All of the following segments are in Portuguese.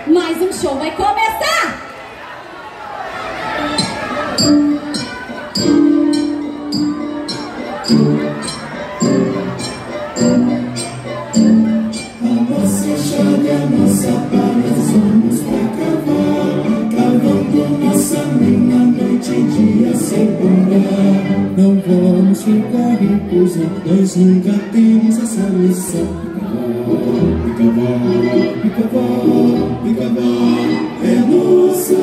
mais um show vai começar! A nossa chave, a nossa palha, somos pra cavar, cavando nossa mina, noite e dia sem parar. Não vamos ficar ricos, nós nunca temos essa missão. Pica-pau, é nossa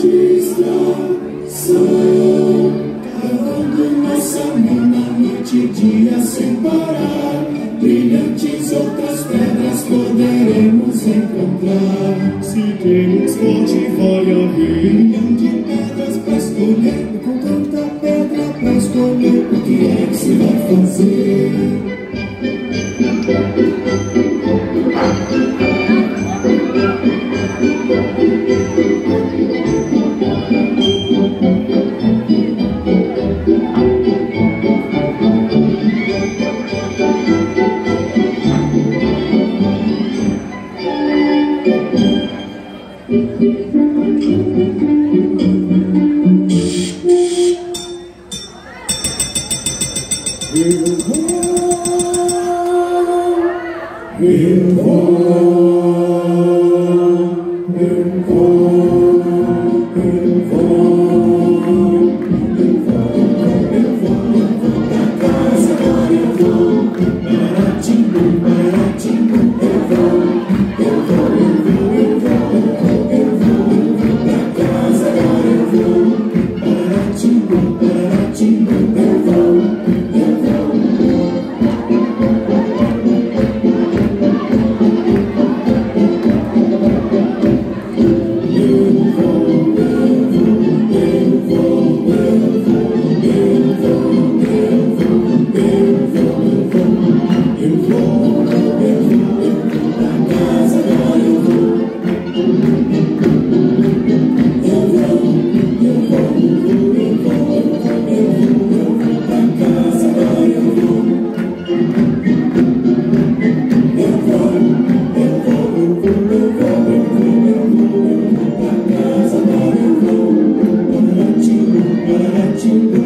distração, cavando nossa mina, noite e dia sem parar. Brilhantes outras pedras poderemos encontrar. Se temos forte, vai haver milhão de pedras pra escolher. Com tanta pedra pra escolher, o que é que se vai fazer?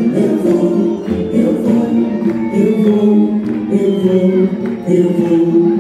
Eu vou.